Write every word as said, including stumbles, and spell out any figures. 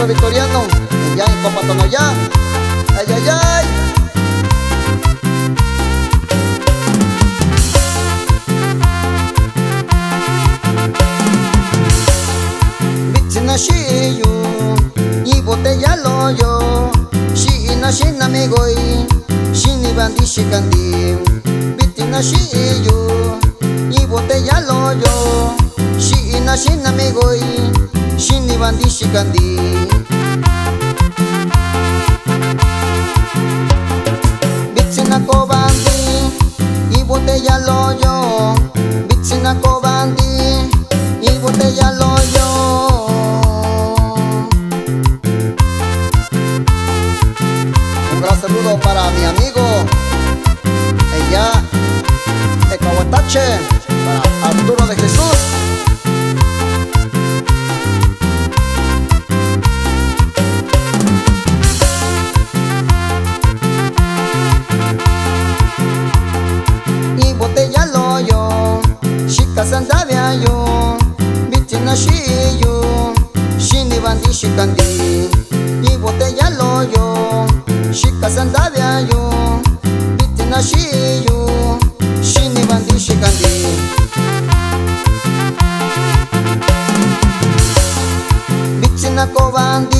Cristóbal Victoriano, allá en Copatonoyá. Ay, ay, ay. Bitzina shiyu, y botella lo yo. Shina shina me goy, shini bandi shikandi. Bitzina shiyu, y botella lo yo. Shina shina me goy, shini bandi shikandi. Bitzina ko bandi, y botella lo yo. Bitzina ko bandi, y botella lo yo. Un gran saludo para mi amigo ella Ecahuatache, para Arturo de Jesús. Y botella lo yo, shika sandavia yo. Bitzina shiyu, shini bandi shikandi. Y botella lo yo, shika sandavia yo. Bitzina shiyu, shini bandi shikandi. Bitzina ko bandi,